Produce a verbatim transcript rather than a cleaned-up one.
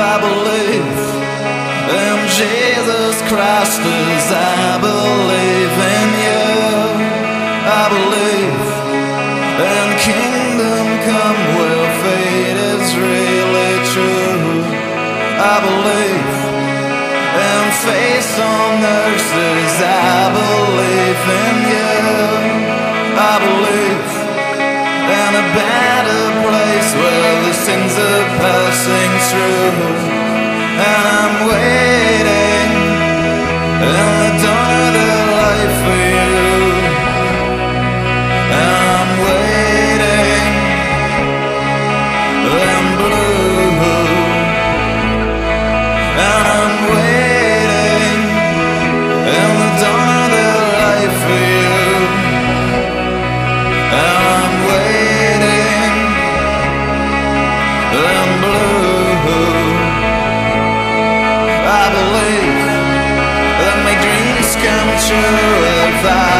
I believe in Jesus Christ as I believe in you. I believe in kingdom come where fate is really true. I believe in face on nurses. I believe in you. I believe in a better place where the sins are passing through. And I'm waiting in the dawn of the light for you. And I'm waiting in blue. And I'm waiting in the dawn of the light for you. And I'm waiting in blue. I believe that my dreams come true if I